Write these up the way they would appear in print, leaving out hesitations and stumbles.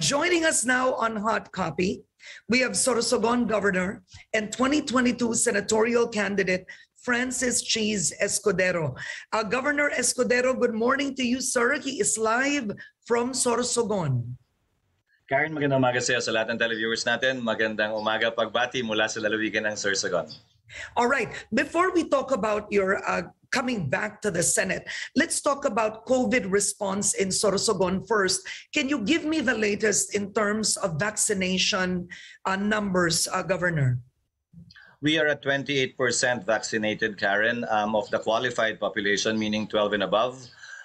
Joining us now on Hot Copy, we have Sorsogon Governor and 2022 senatorial candidate Francis Cheese Escudero. Governor Escudero, good morning to you, sir. He is live from Sorsogon. Karen, magandang umaga sa iyo sa lahat ng televiewers natin. Magandang umaga pagbati mula sa lalawigan ng Sorsogon. All right. Before we talk about your coming back to the Senate, let's talk about COVID response in Sorsogon first. Can you give me the latest in terms of vaccination numbers, Governor? We are at 28% vaccinated, Karen, of the qualified population, meaning 12 and above.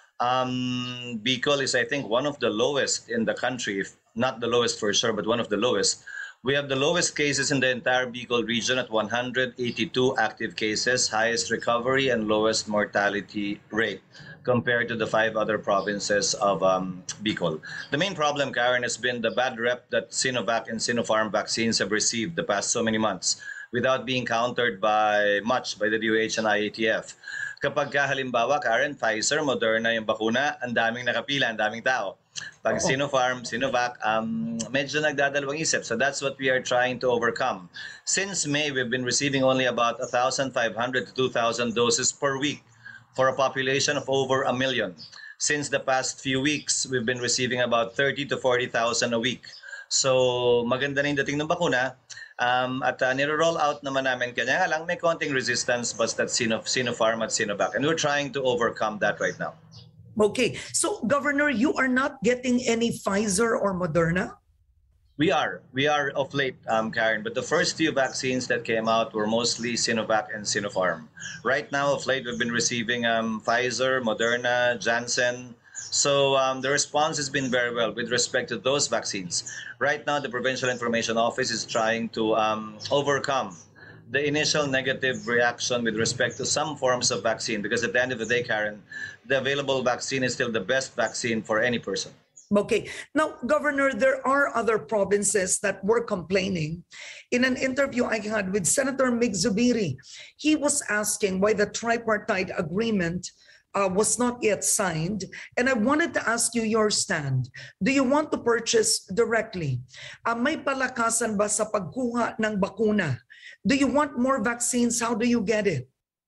Bicol is, I think, one of the lowest in the country, if not the lowest for sure, but one of the lowest. We have the lowest cases in the entire Bicol region at 182 active cases, highest recovery and lowest mortality rate compared to the 5 other provinces of Bicol. The main problem, Karen, has been the bad rep that Sinovac and Sinopharm vaccines have received the past so many months without being countered by the DOH and IATF. Kapag halimbawa, Karen, Pfizer, Moderna yung bakuna, ang daming nakapila, ang daming tao. Pag Sinopharm, Sinovac, medyo nagdadalawang isip. So that's what we are trying to overcome. Since May, we've been receiving only about 1,500 to 2,000 doses per week for a population of over 1 million. Since the past few weeks, we've been receiving about 30 to 40,000 a week. So maganda na yung dating ng bakuna. At niro-roll out naman namin, kanya nga lang may konting resistance basta Sinopharm at Sinovac. And we're trying to overcome that right now. Okay. So, Governor, you are not getting any Pfizer or Moderna? We are of late, Karen, but the first few vaccines that came out were mostly Sinovac and Sinopharm. Right now, of late, we've been receiving Pfizer, Moderna, Janssen. So the response has been very well with respect to those vaccines. Right now, the Provincial Information Office is trying to overcome the initial negative reaction with respect to some forms of vaccine, because at the end of the day, Karen, the available vaccine is still the best vaccine for any person. Okay. Now, Governor, there are other provinces that were complaining. In an interview I had with Senator Mig Zubiri, he was asking why the tripartite agreement was not yet signed. And I wanted to ask you your stand. Do you want to purchase directly? May palakasan ba sa pagkuha ng bakuna? Do you want more vaccines? How do you get it?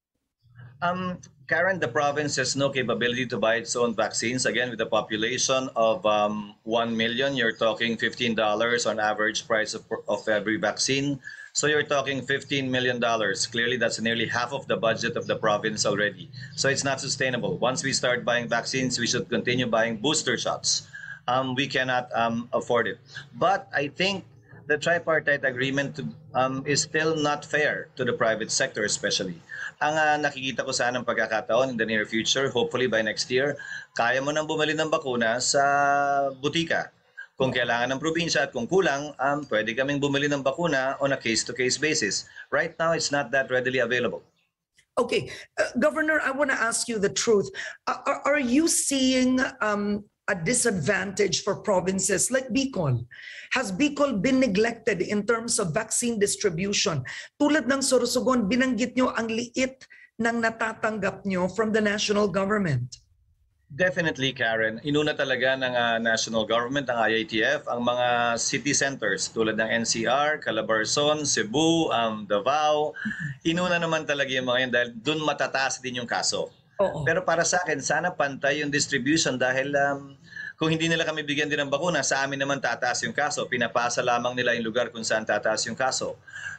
Karen, the province has no capability to buy its own vaccines. Again, with a population of 1 million, you're talking $15 on average price of every vaccine. So you're talking $15 million. Clearly, that's nearly half of the budget of the province already. So it's not sustainable. Once we start buying vaccines, we should continue buying booster shots. We cannot afford it. But I think the tripartite agreement is still not fair to the private sector especially. Ang nakikita ko sanang pagkakataon in the near future, hopefully by next year, kaya mo nang bumili ng bakuna sa butika. Kung kailangan ng probinsya at kung kulang, pwede kaming bumili ng bakuna on a case-to-case basis. Right now, it's not that readily available. Okay. Governor, I want to ask you the truth. Are you seeing a disadvantage for provinces like Bicol? Has Bicol been neglected in terms of vaccine distribution? Tulad ng Sorsogon, binanggit nyo ang liit ng natatanggap nyo from the national government. Definitely, Karen. Inuna talaga ng national government, ang IATF, ang mga city centers tulad ng NCR, Calabarzon, Cebu, Davao. Inuna naman talaga yung mga yan dahil doon matataas din yung kaso. Pero para sa akin, sana pantay yung distribution dahil kung hindi nila kami bigyan din ng bakuna, sa amin naman tataas yung kaso. Pinapasa lamang nila yung lugar kung saan tataas yung kaso.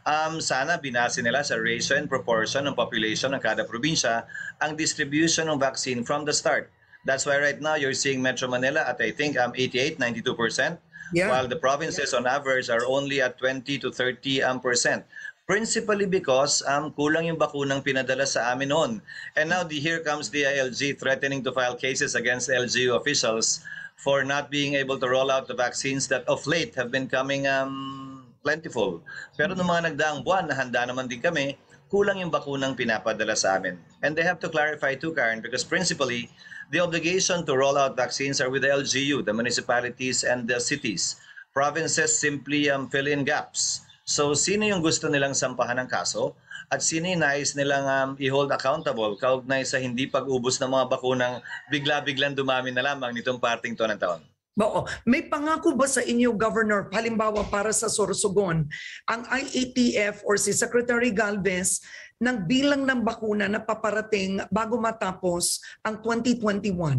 Sana binase nila sa ratio and proportion ng population ng kada probinsya ang distribution ng vaccine from the start. That's why right now you're seeing Metro Manila at I think 88, 92%, while the provinces on average are only at 20 to 30%. Principally because kulang yung bakunang pinadala sa amin noon. And now here comes the ILG threatening to file cases against LGU officials for not being able to roll out the vaccines that of late have been coming plentiful. Pero noong mga nagdaang buwan, handa naman din kami, kulang yung bakunang pinapadala sa amin. And they have to clarify too, Karen, because principally, the obligation to roll out vaccines are with the LGU, the municipalities and the cities. Provinces simply fill in gaps. So sino yung gusto nilang sampahan ng kaso at sino yung nais nilang i-hold accountable kaugnay sa hindi pag-ubos ng mga bakunang bigla-biglang dumami na lamang nitong parting to ng taon? Oo. May pangako ba sa inyo, Governor, halimbawa para sa Sorsogon, ang IATF or si Secretary Galvez ng bilang ng bakuna na paparating bago matapos ang 2021?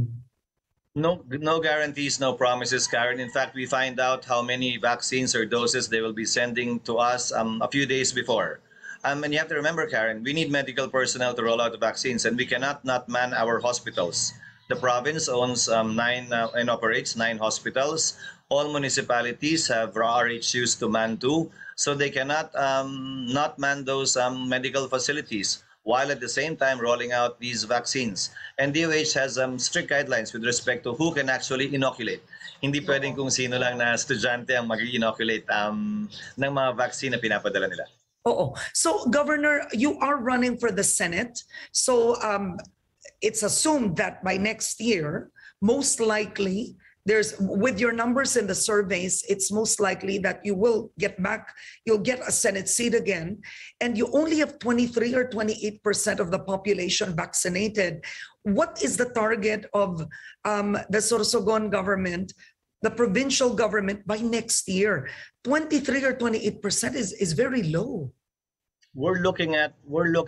No guarantees, no promises, Karen. In fact, we find out how many vaccines or doses they will be sending to us a few days before. And you have to remember, Karen, we need medical personnel to roll out the vaccines, and we cannot not man our hospitals. The province owns and operates 9 hospitals. All municipalities have RHUs to man too, so they cannot not man those medical facilities while at the same time rolling out these vaccines. And DOH has strict guidelines with respect to who can actually inoculate. Hindi pwedeng kung sino lang na estudyante ang mag-inoculate ng mga vaccine na pinapadala nila. Oo. So, Governor, you are running for the Senate. So, it's assumed that by next year, most likely, with your numbers in the surveys, it's most likely that you'll get a Senate seat again, and you only have 23 or 28% of the population vaccinated. What is the target of the Sorsogon government, the provincial government, by next year? 23 or 28% is very low. We're looking at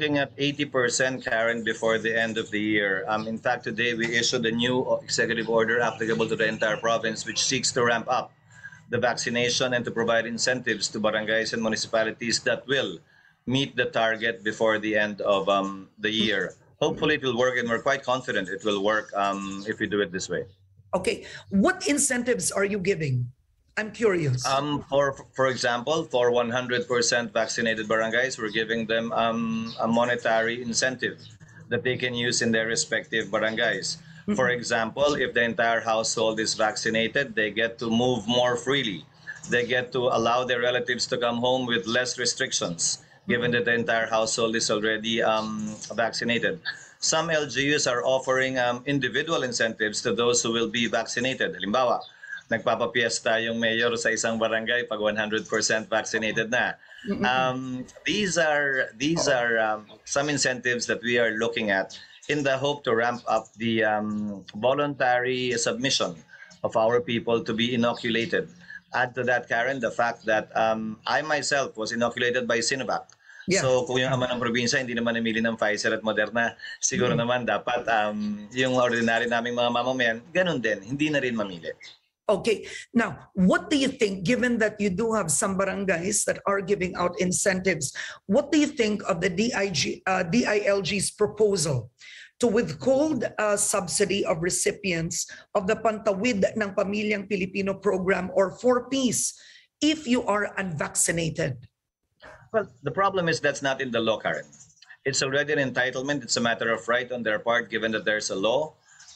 80%, Karen, before the end of the year. In fact, today we issued a new executive order applicable to the entire province, which seeks to ramp up the vaccination and to provide incentives to barangays and municipalities that will meet the target before the end of the year. Hopefully, it will work, and we're quite confident it will work if we do it this way. Okay, what incentives are you giving? I'm curious. For example, for 100% vaccinated barangays, we're giving them a monetary incentive that they can use in their respective barangays. For example, if the entire household is vaccinated, they get to move more freely. They get to allow their relatives to come home with less restrictions, given that the entire household is already vaccinated. Some LGUs are offering individual incentives to those who will be vaccinated. Halimbawa, nagpapapiesta yung mayor sa isang barangay pag 100% vaccinated na. These are some incentives that we are looking at in the hope to ramp up the voluntary submission of our people to be inoculated. Add to that, Karen, the fact that I myself was inoculated by Sinovac. Yeah. So kung yung ama ng probinsya hindi naman namili ng Pfizer at Moderna, siguro naman dapat yung ordinary naming mga mamamayan, ganun din, hindi na rin mamili. Okay, now, what do you think, given that you do have some barangays that are giving out incentives, what do you think of the DILG's proposal to withhold subsidy of recipients of the Pantawid ng Pamilyang Pilipino program, or 4Ps, if you are unvaccinated? Well, the problem is that's not in the law, Karen. It's already an entitlement. It's a matter of right on their part, given that there's a law.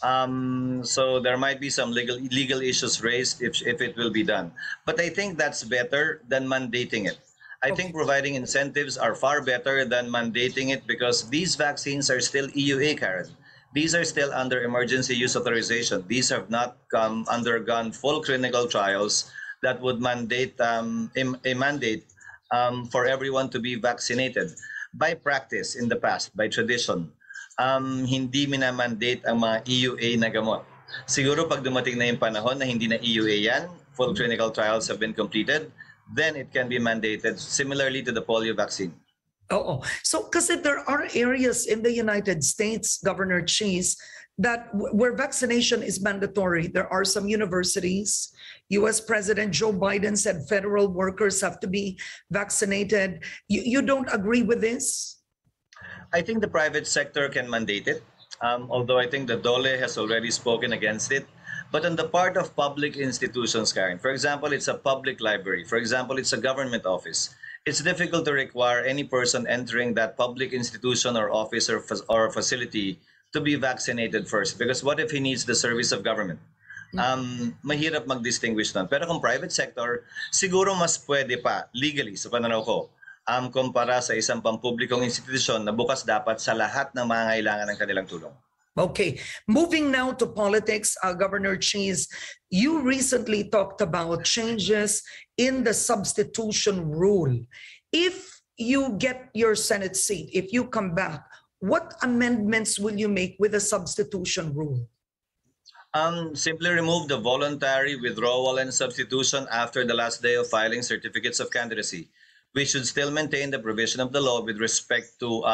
So there might be some legal issues raised if it will be done. But I think that's better than mandating it. I think providing incentives are far better than mandating it, because these vaccines are still EUA, Karen. These are still under emergency use authorization. These have not undergone full clinical trials that would mandate a mandate for everyone to be vaccinated. By practice in the past, by tradition, hindi minamandate ang mga EUA na gamot. Siguro pag dumating na yung panahon na hindi na EUA yan, full clinical trials have been completed, then it can be mandated, similarly to the polio vaccine. Oh, so kasi there are areas in the United States, Governor Cheese, that where vaccination is mandatory. There are some universities. U.S. President Joe Biden said federal workers have to be vaccinated. You don't agree with this? I think the private sector can mandate it, although I think the DOLE has already spoken against it. But on the part of public institutions, Karen, for example, it's a public library. For example, it's a government office. It's difficult to require any person entering that public institution or office or facility to be vaccinated first. Because what if he needs the service of government? Mahirap mag-distinguish nun. Pero kung private sector, siguro mas pwede pa, legally, sa pananaw ko, kumpara sa isang pampublikong institusyon na bukas dapat sa lahat ng mga kailangan ng kanilang tulong. Okay, moving now to politics, Governor Cheese, you recently talked about changes in the substitution rule. If you get your Senate seat, if you come back, what amendments will you make with the substitution rule? Simply remove the voluntary withdrawal and substitution after the last day of filing certificates of candidacy. We should still maintain the provision of the law with respect to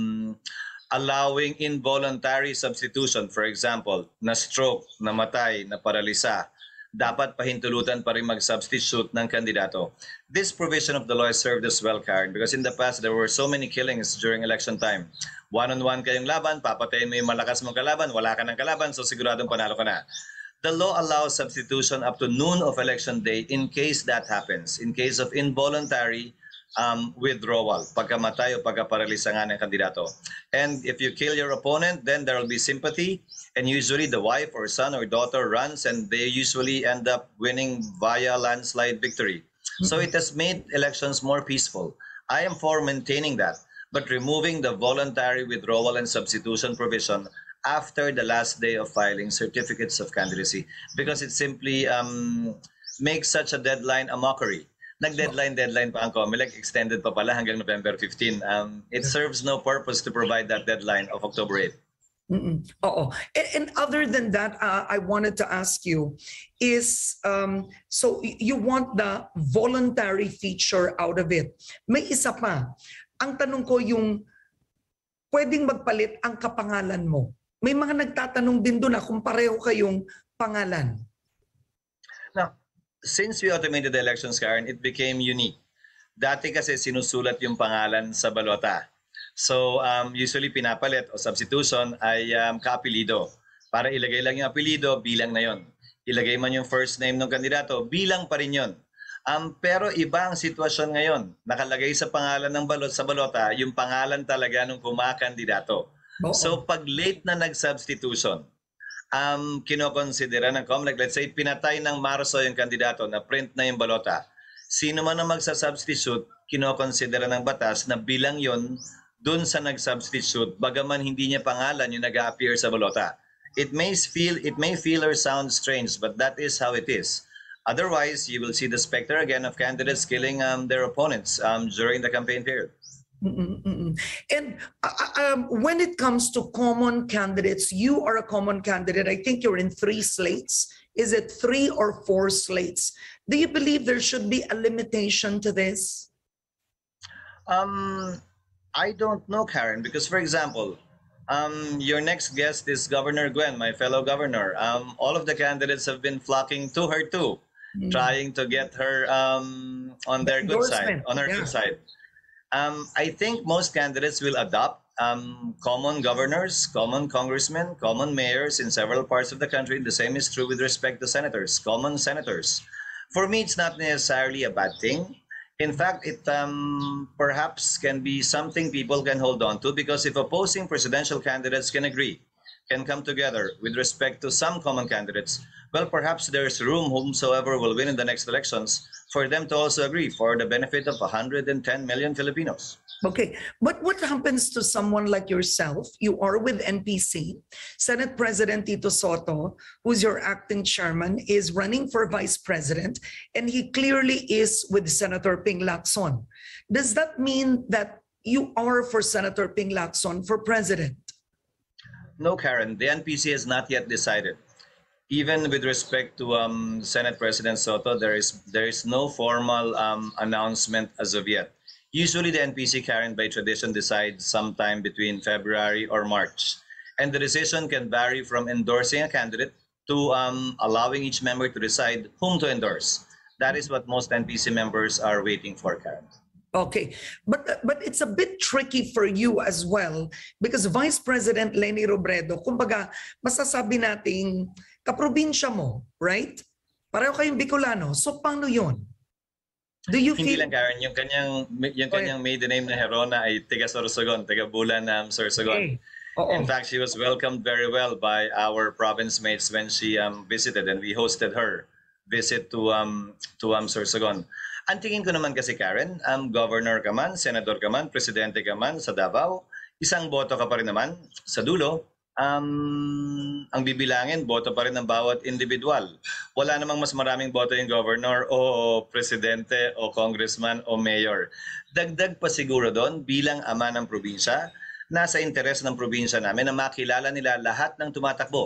allowing involuntary substitution. For example, na-stroke, namatay, na-paralisa, dapat pahintulutan pa rin mag-substitute ng kandidato. This provision of the law has served us well, Karen, because in the past there were so many killings during election time. One-on-one kayong laban, papatayin mo yung malakas mong kalaban, wala ka ng kalaban, so siguradong panalo ka na. The law allows substitution up to noon of election day in case that happens, in case of involuntary withdrawal, pagkamatay o pagkaparalisa nga ng kandidato. And if you kill your opponent, then there will be sympathy, and usually the wife or son or daughter runs, and they usually end up winning via landslide victory. So it has made elections more peaceful. I am for maintaining that, but removing the voluntary withdrawal and substitution provision after the last day of filing certificates of candidacy, because it simply makes such a deadline a mockery. Nag-deadline pa ang COMELEC, extended pa pala hanggang November 15. It serves no purpose to provide that deadline of October 8. Oo. And other than that, I wanted to ask you is, so you want the voluntary feature out of it. May isa pa. Ang tanong ko yung pwedeng magpalit ang kapangalan mo. May mga nagtatanong din doon kung pareho kayong pangalan. Now, since we automated the elections, Karen, it became unique. Dati kasi sinusulat yung pangalan sa balota. So usually pinapalit o substitution ay kaapelido. Para ilagay lang yung apelido, bilang na yon. Ilagay man yung first name ng kandidato, bilang pa rin yon. Pero iba ang sitwasyon ngayon. Nakalagay sa pangalan ng sa balota yung pangalan talaga ng kumakandidato. So pag late na nag-substitution, kinokonsidera ng COMELEC, let's say pinatay ng Marso yung kandidato, na print na yung balota. Sino man ang magsasubstitute, kinokonsidera ng batas na bilang yon dun sa nag-substitute, bagaman hindi niya pangalan yung nag-appear sa balota. It may feel or sound strange, but that is how it is. Otherwise, you will see the specter again of candidates killing their opponents during the campaign period. And when it comes to common candidates, you are a common candidate. I think you're in 3 slates. Is it 3 or 4 slates? Do you believe there should be a limitation to this? I don't know, Karen, because for example, your next guest is Governor Gwen, my fellow governor. All of the candidates have been flocking to her too, trying to get her on their good side, on her good side. I think most candidates will adopt common governors, common congressmen, common mayors in several parts of the country. The same is true with respect to senators, common senators. For me, it's not necessarily a bad thing. In fact, it perhaps can be something people can hold on to, because if opposing presidential candidates can agree, can come together with respect to some common candidates, well, perhaps there's room, whomsoever will win in the next elections, for them to also agree for the benefit of 110 million Filipinos. Okay, but what happens to someone like yourself? You are with NPC. Senate President Tito Soto, who's your acting chairman, is running for vice president, and he clearly is with Senator Ping Lacson. Does that mean that you are for Senator Ping Lacson for president? No, Karen, the NPC has not yet decided. Even with respect to Senate President Soto, there is no formal announcement as of yet. Usually the NPC, Karen, by tradition decides sometime between February or March. And the decision can vary from endorsing a candidate to allowing each member to decide whom to endorse. That is what most NPC members are waiting for, Karen. Okay, but it's a bit tricky for you as well, because Vice President Leni Robredo, kumbaga masasabi nating kaprobinsya mo, right? Pareho kayong Bicolano. So paano 'yon? Do you Hindi feel... lang, Karen, yung kanyang maiden name na Herona ay taga Sorsogon, taga Bulan Sorsogon. Okay. In fact, she was welcomed very well by our province mates when she visited, and we hosted her visit to Sorsogon. Ang tingin ko naman kasi, Karen, governor ka man, senador ka man, presidente ka man sa Davao, isang boto ka pa rin naman. Sa dulo, ang bibilangin, boto pa rin ng bawat individual. Wala namang mas maraming boto yung governor o presidente o congressman o mayor. Dagdag pa siguro doon, bilang ama ng probinsya, nasa interes ng probinsya namin na makilala nila lahat ng tumatakbo.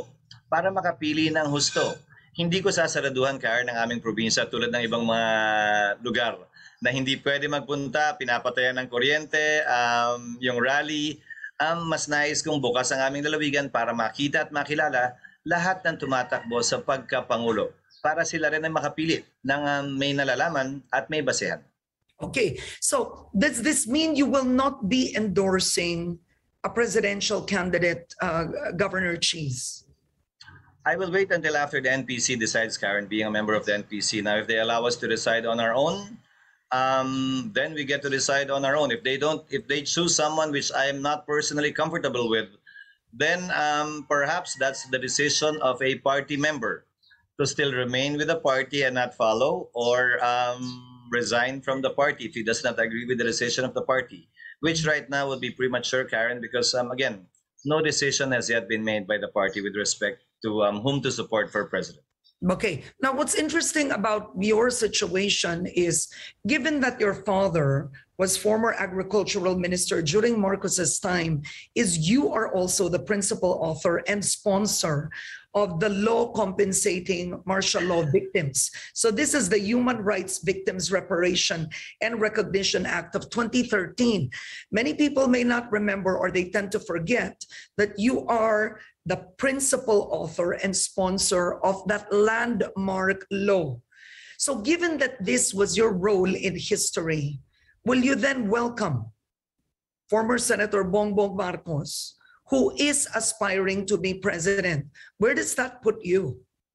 para makapili ng husto. Hindi ko sasaraduhan, Karen, ng aming probinsya tulad ng ibang mga lugar na hindi pwede magpunta, pinapatayan ng kuryente, yung rally. Mas nais kong bukas ang aming lalawigan para makita at makilala lahat ng tumatakbo sa pagkapangulo para sila rin ay makapili ng may nalalaman at may basehan. Okay, so does this mean you will not be endorsing a presidential candidate, Governor Cheese? I will wait until after the NPC decides, Karen, being a member of the NPC. Now, if they allow us to decide on our own, then we get to decide on our own. If they choose someone which I am not personally comfortable with, then perhaps that's the decision of a party member to still remain with the party and not follow, or resign from the party if he does not agree with the decision of the party, which right now would be premature, Karen, because again, no decision has yet been made by the party with respect to whom to support for president. Okay. Now, what's interesting about your situation is, given that your father was former agricultural minister during Marcos's time, is you are also the principal author and sponsor of the law compensating martial law victims. So this is the Human Rights Victims Reparation and Recognition Act of 2013. Many people may not remember, or they tend to forget, that you are the principal author and sponsor of that landmark law. So given that this was your role in history, will you then welcome former Senator Bongbong Marcos, who is aspiring to be president? Where does that put you?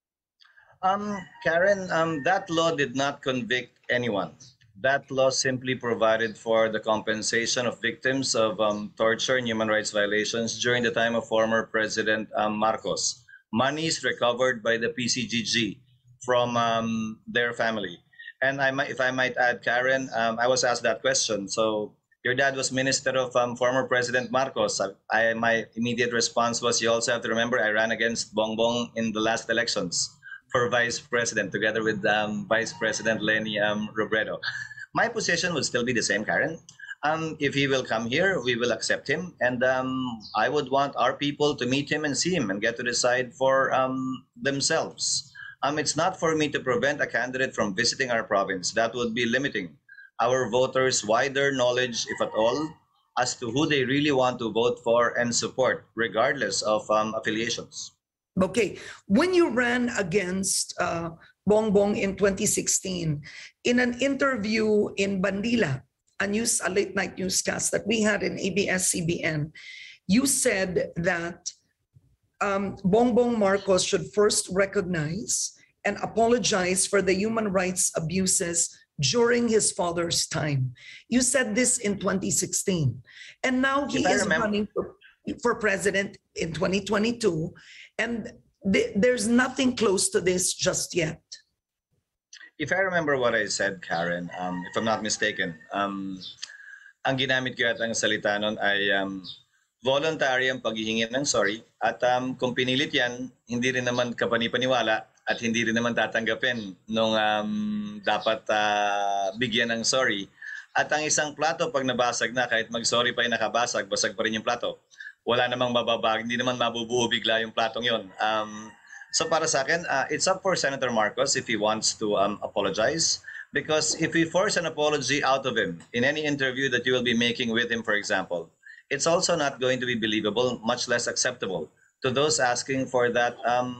Karen, that law did not convict anyone. That law simply provided for the compensation of victims of torture and human rights violations during the time of former President Marcos. Monies recovered by the PCGG from their family. And if I might add, Karen, I was asked that question. So your dad was minister of former President Marcos. My immediate response was, you also have to remember I ran against Bongbong in the last elections for vice president together with Vice President Leni Robredo. My position would still be the same, Karen. If he will come here, we will accept him. And I would want our people to meet him and see him and get to decide for themselves. It's not for me to prevent a candidate from visiting our province. That would be limiting our voters' wider knowledge, if at all, as to who they really want to vote for and support, regardless of affiliations. Okay, when you ran against Bongbong in 2016, in an interview in Bandila, a late night newscast that we had in ABS-CBN, you said that Bongbong Marcos should first recognize and apologize for the human rights abuses during his father's time. You said this in 2016. And now he is running for president in 2022. And there's nothing close to this just yet. If I remember what I said, Karen, if I'm not mistaken, ang ginamit ko at ang salita nun ay voluntary ang paghihingi ng sorry, at kung pinilit yan, hindi rin naman kapani-paniwala at hindi rin naman tatanggapin nung dapat bigyan ng sorry. At ang isang plato pag nabasag na, kahit mag-sorry pa yung nakabasag, basag pa rin yung plato. Wala namang mababag, hindi naman mabubuo bigla yung platong yun. So para sa akin, it's up for Senator Marcos if he wants to apologize. Because if we force an apology out of him in any interview that you will be making with him, for example, it's also not going to be believable, much less acceptable to those asking for that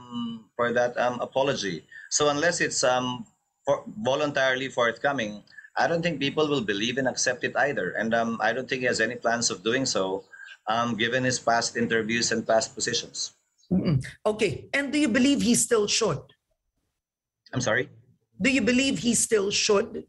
apology. So unless it's voluntarily forthcoming, I don't think people will believe and accept it either. And I don't think he has any plans of doing so, given his past interviews and past positions. Okay, and do you believe he still should? I'm sorry? Do you believe he still should?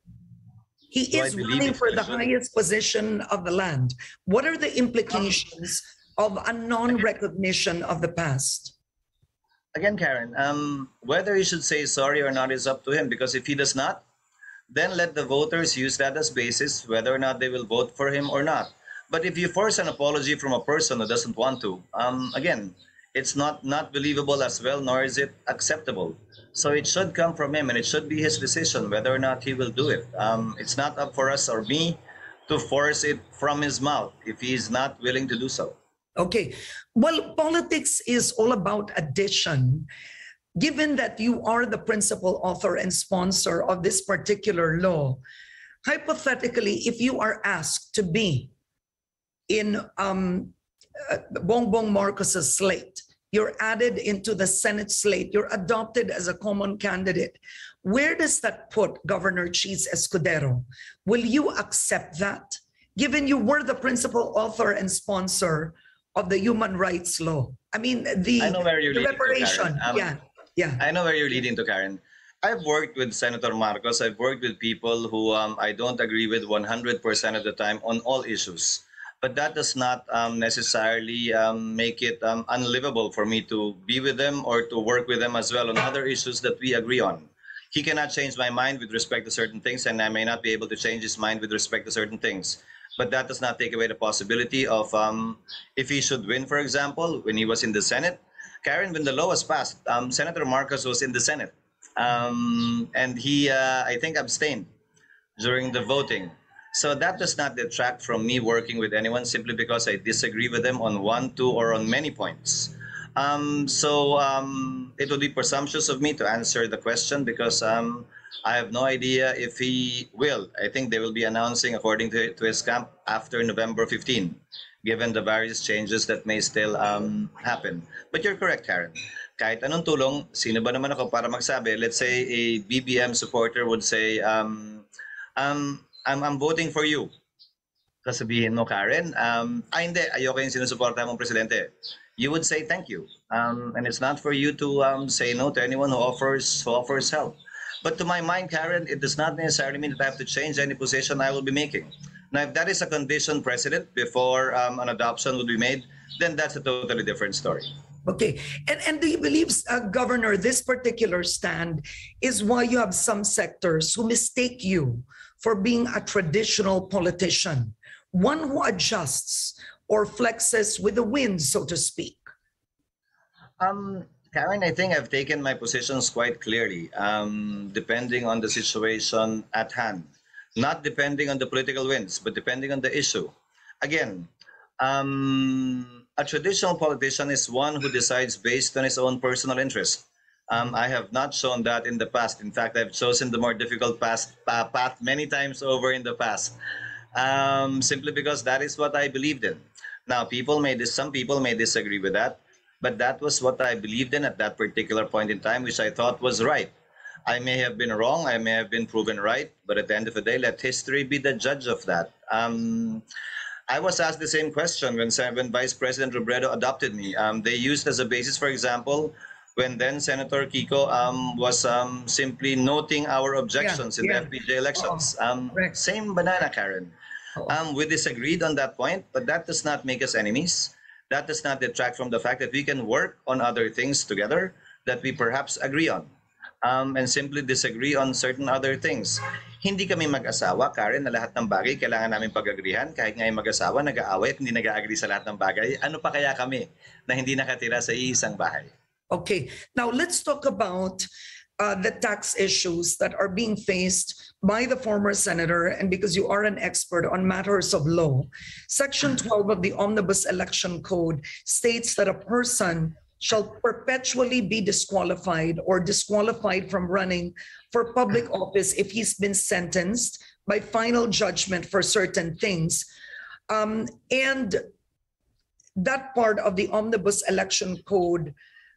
He is running for the highest position of the land. What are the implications of a non-recognition of the past? Again, Karen, whether he should say sorry or not is up to him, because if he does not, then let the voters use that as basis whether or not they will vote for him or not. But if you force an apology from a person who doesn't want to, again, it's not believable as well, nor is it acceptable. So it should come from him, and it should be his decision whether or not he will do it. It's not up for us or me to force it from his mouth if he is not willing to do so. Okay. Well, politics is all about addition. Given that you are the principal author and sponsor of this particular law, hypothetically, if you are asked to be in Bongbong Marcos's slate, you're added into the Senate slate, you're adopted as a common candidate, where does that put Governor Cheese Escudero? Will you accept that, given you were the principal author and sponsor of the human rights law? I mean, I know where you're the leading to, reparation. Karen. Yeah. I know where you're leading to, Karen. I've worked with Senator Marcos. I've worked with people who I don't agree with 100% of the time on all issues. But that does not necessarily make it unlivable for me to be with them or to work with them as well on other issues that we agree on. He cannot change my mind with respect to certain things, and I may not be able to change his mind with respect to certain things. But that does not take away the possibility of if he should win, for example, when he was in the Senate. Karen, when the law was passed, Senator Marcos was in the Senate. And he, I think, abstained during the voting. So that does not detract from me working with anyone simply because I disagree with them on one, two, or on many points. It would be presumptuous of me to answer the question because I have no idea if he will. I think they will be announcing, according to his camp, after November 15, given the various changes that may still happen. But you're correct, Karen. Kahit anong tulong, sino ba naman ako para magsabi? Let's say a BBM supporter would say, I'm voting for you. Sasabihin mo, Karen, hindi, ayoko yung sinusuporta mong presidente. You would say thank you. And it's not for you to say no to anyone who offers help. But to my mind, Karen, it does not necessarily mean that I have to change any position I will be making. Now, if that is a condition precedent before an adoption would be made, then that's a totally different story. Okay. And do you believe, Governor, this particular stand is why you have some sectors who mistake you for being a traditional politician, one who adjusts or flexes with the wind, so to speak? Karen, I think I've taken my positions quite clearly, depending on the situation at hand. Not depending on the political winds, but depending on the issue. Again, a traditional politician is one who decides based on his own personal interest. I have not shown that in the past. In fact, I've chosen the more difficult path many times over in the past, simply because that is what I believed in. Now, some people may disagree with that, but that was what I believed in at that particular point in time, which I thought was right. I may have been wrong, I may have been proven right, but at the end of the day, let history be the judge of that. I was asked the same question when Vice President Robredo adopted me. They used as a basis, for example, when then Senator Kiko was simply noting our objections in the FPJ elections. Same banana, Karen. We disagreed on that point, but that does not make us enemies. That does not detract from the fact that we can work on other things together that we perhaps agree on. And simply disagree on certain other things. Hindi kami mag-asawa, Karen, na lahat ng bagay kailangan namin pag-agrihan. Kahit nga yung mag-asawa, nag-aaway at hindi nag-agree sa lahat ng bagay. Ano pa kaya kami na hindi nakatira sa iisang bahay? Okay, now let's talk about the tax issues that are being faced by the former senator, and because you are an expert on matters of law, Section 12 of the Omnibus Election Code states that a person shall perpetually be disqualified or disqualified from running for public office if he's been sentenced by final judgment for certain things. And that part of the Omnibus Election Code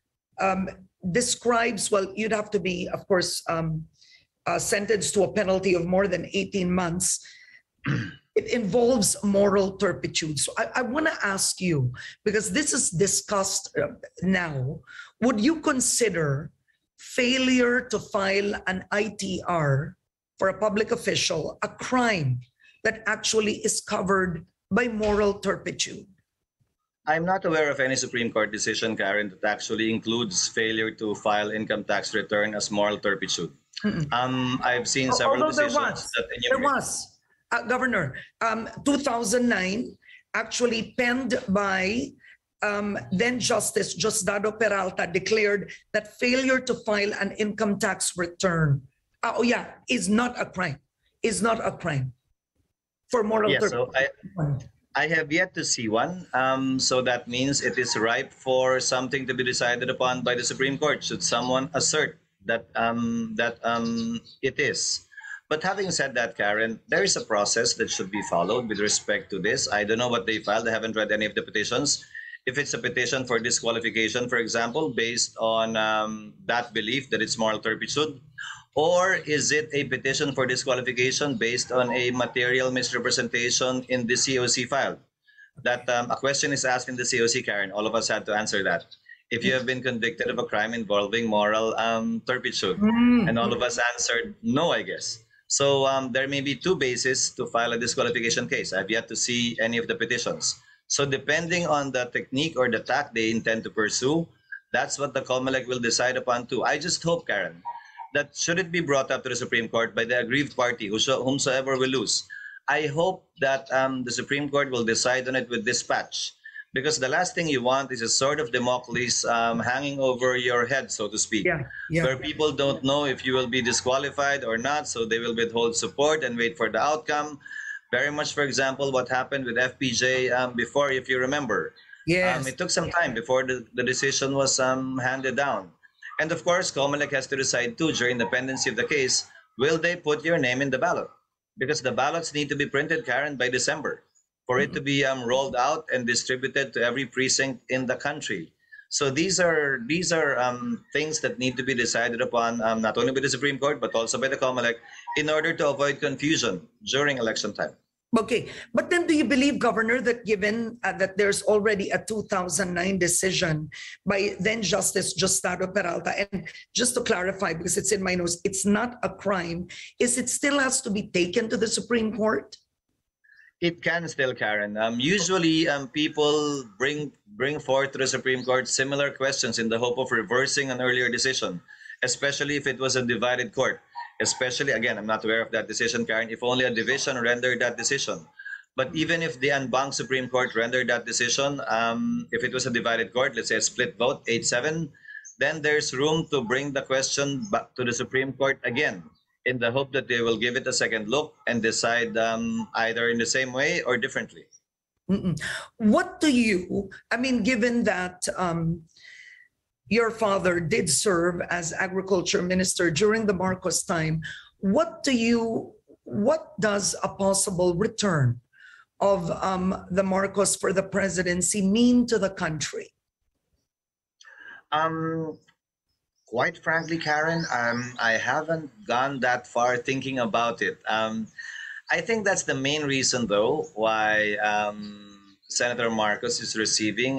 describes, well, you'd have to be, of course, sentenced to a penalty of more than 18 months. It involves moral turpitude. So I want to ask you, because this is discussed now, would you consider failure to file an ITR for a public official a crime that actually is covered by moral turpitude? I'm not aware of any Supreme Court decision, Karen, that actually includes failure to file income tax return as moral turpitude. I've seen several decisions that enumerate. There was. Governor, 2009, actually penned by then Justice Diosdado Peralta, declared that failure to file an income tax return, is not a crime. Is not a crime for moral turpitude. I have yet to see one. So that means it is ripe for something to be decided upon by the Supreme Court. Should someone assert that it is? But having said that, Karen, there is a process that should be followed with respect to this. I don't know what they filed. I haven't read any of the petitions. If it's a petition for disqualification, for example, based on that belief that it's moral turpitude, or is it a petition for disqualification based on a material misrepresentation in the COC file? That a question is asked in the COC, Karen. All of us had to answer that. If you have been convicted of a crime involving moral turpitude, and all of us answered no, I guess. So there may be two bases to file a disqualification case. I've yet to see any of the petitions. So depending on the technique or the tack they intend to pursue, that's what the COMELEC will decide upon too. I just hope, Karen, that should it be brought up to the Supreme Court by the aggrieved party, whomsoever will lose, I hope that the Supreme Court will decide on it with dispatch. Because the last thing you want is a sword of Damocles hanging over your head, so to speak, where people don't know if you will be disqualified or not, so they will withhold support and wait for the outcome. Very much, for example, what happened with FPJ before, if you remember. Yes. It took some time before the decision was handed down. And of course, COMELEC has to decide too, during the pendency of the case, will they put your name in the ballot? Because the ballots need to be printed, Karen, by December for it to be rolled out and distributed to every precinct in the country. So these are things that need to be decided upon not only by the Supreme Court but also by the COMELEC in order to avoid confusion during election time. Okay, but then do you believe, Governor, that given that there's already a 2009 decision by then Justice Justado Peralta, and just to clarify, because it's in my notes, it's not a crime, is it still has to be taken to the Supreme Court? It can still, Karen. Usually, people bring forth to the Supreme Court similar questions in the hope of reversing an earlier decision, especially if it was a divided court. Especially, again, I'm not aware of that decision, Karen, if only a division rendered that decision. But even if the unbanked Supreme Court rendered that decision, if it was a divided court, let's say a split vote, 8-7, then there's room to bring the question back to the Supreme Court again, in the hope that they will give it a second look and decide either in the same way or differently. What do you, I mean, given that your father did serve as agriculture minister during the Marcos time, what does a possible return of the Marcos for the presidency mean to the country? Quite frankly, Karen, I haven't gone that far thinking about it. I think that's the main reason, though, why Senator Marcos is receiving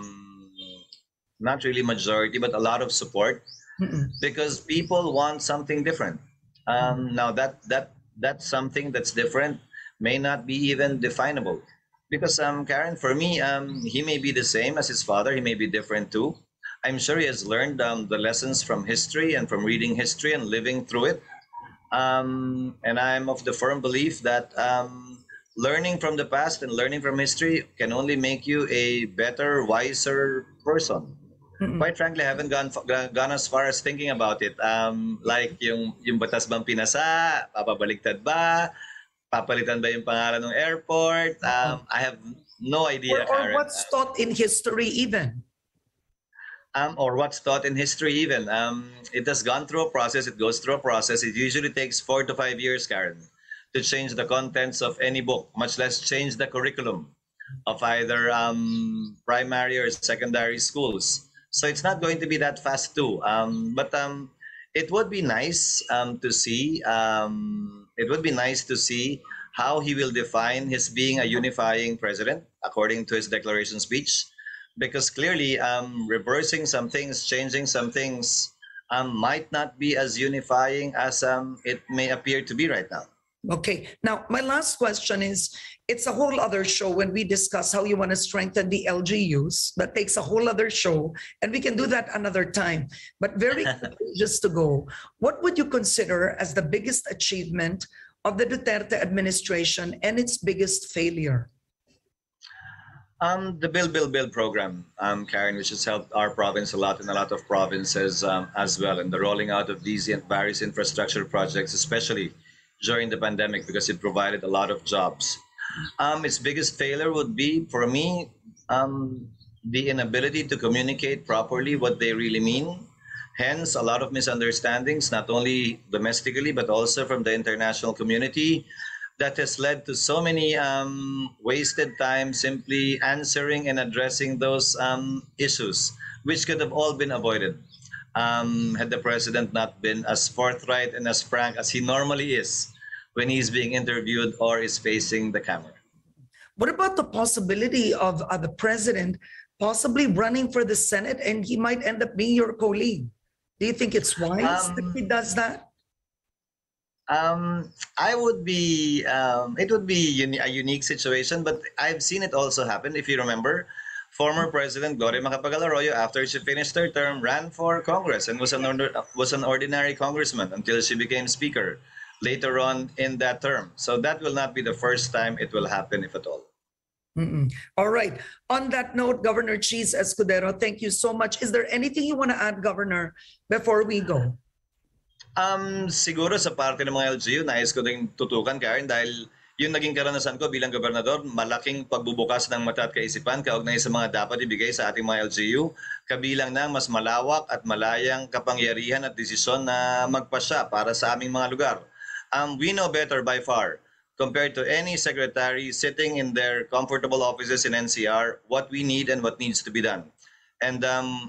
not really majority, but a lot of support, because people want something different. Now that's something that's different may not be even definable, because Karen, for me, he may be the same as his father. He may be different too. I'm sure he has learned the lessons from history and from reading history and living through it. And I'm of the firm belief that learning from the past and learning from history can only make you a better, wiser person. Quite frankly, I haven't gone as far as thinking about it. Like yung batas bang pinasa, papabaliktad ba, papalitan ba yung pangalan ng airport? I have no idea, Or what's taught in history even. Or what's taught in history even. It has gone through a process. It goes through a process. It usually takes 4 to 5 years, Karen, to change the contents of any book, much less change the curriculum of either primary or secondary schools. So it's not going to be that fast too. But it would be nice to see. It would be nice to see how he will define his being a unifying president according to his declaration speech. Because clearly, reversing some things, changing some things, might not be as unifying as it may appear to be right now. Okay. Now, my last question is, it's a whole other show when we discuss how you want to strengthen the LGUs. That takes a whole other show, and we can do that another time. But very quickly, just to go, what would you consider as the biggest achievement of the Duterte administration and its biggest failure? The Build program, Karen, which has helped our province a lot and a lot of provinces as well, and the rolling out of these various infrastructure projects, especially during the pandemic, because it provided a lot of jobs. Its biggest failure would be, for me, the inability to communicate properly what they really mean. Hence, a lot of misunderstandings, not only domestically, but also from the international community, that has led to so many wasted time simply answering and addressing those issues, which could have all been avoided had the president not been as forthright and as frank as he normally is when he's being interviewed or is facing the camera. What about the possibility of the president possibly running for the Senate and he might end up being your colleague? Do you think it's wise that he does that? I would be, it would be a unique situation, but I've seen it also happen. If you remember, former President Gloria Macapagal-Arroyo, after she finished her term, ran for Congress and was an ordinary congressman until she became Speaker later on in that term. So that will not be the first time it will happen, if at all. All right. On that note, Governor Cheese Escudero, thank you so much. Is there anything you want to add, Governor, before we go? Siguro sa parte ng mga LGU, nais ko ding tutukan, Karen, dahil yung naging karanasan ko bilang gobernador, malaking pagbubukas ng mata at kaisipan kaugnay sa mga dapat ibigay sa ating mga LGU, kabilang ng mas malawak at malayang kapangyarihan at desisyon na magpasya para sa aming mga lugar. We know better by far, compared to any secretary sitting in their comfortable offices in NCR, what we need and what needs to be done. And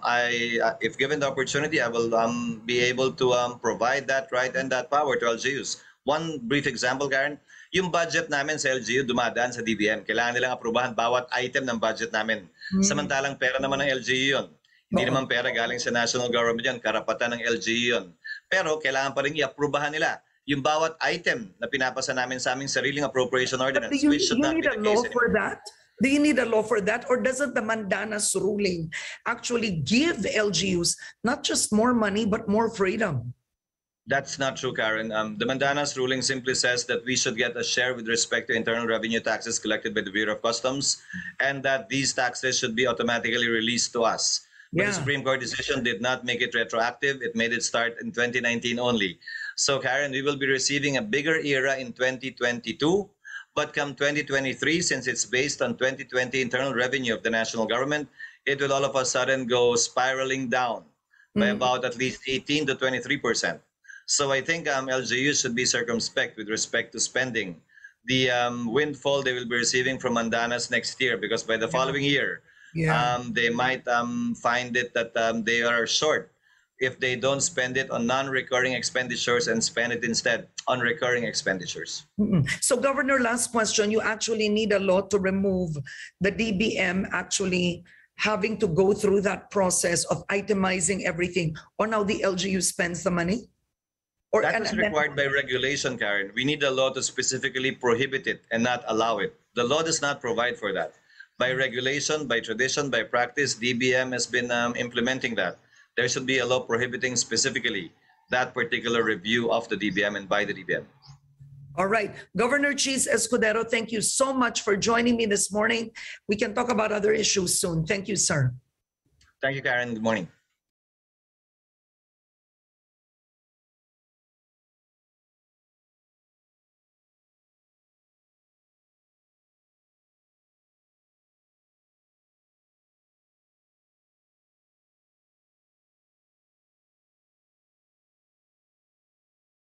if given the opportunity, I will be able to provide that right and that power to LGUs. One brief example, Karen, yung budget namin sa LGU dumadaan sa DBM. Kailangan nilang aprubahan bawat item ng budget namin. Samantalang pera naman ng LGU yun. Hindi naman pera galing sa national government yun, karapatan ng LGU yun. Pero kailangan pa rin i-aprubahan nila yung bawat item na pinapasa namin sa aming sariling appropriation ordinance. Do you need a law for that? Do you need a law for that? Or doesn't the Mandanas ruling actually give LGUs not just more money, but more freedom? That's not true, Karen. The Mandanas ruling simply says that we should get a share with respect to internal revenue taxes collected by the Bureau of Customs, and that these taxes should be automatically released to us. But the Supreme Court decision did not make it retroactive. It made it start in 2019 only. So, Karen, we will be receiving a bigger era in 2022. But come 2023, since it's based on 2020 internal revenue of the national government, it will all of a sudden go spiraling down by about at least 18 to 23%. So I think LGU should be circumspect with respect to spending the windfall they will be receiving from Mandanas next year, because by the following year, they might find it that they are short if they don't spend it on non-recurring expenditures and spend it instead on recurring expenditures. So, Governor, last question. You actually need a law to remove the DBM actually having to go through that process of itemizing everything on how the LGU spends the money? Or, that is required by regulation, Karen. We need a law to specifically prohibit it and not allow it. The law does not provide for that. By regulation, by tradition, by practice, DBM has been implementing that. There should be a law prohibiting specifically that particular review of the DBM and by the DBM. All right. Governor Cheese Escudero, thank you so much for joining me this morning. We can talk about other issues soon. Thank you, sir. Thank you, Karen. Good morning.